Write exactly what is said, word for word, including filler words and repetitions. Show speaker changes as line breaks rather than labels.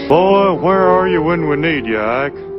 Boy, where are you when we need you, Ike?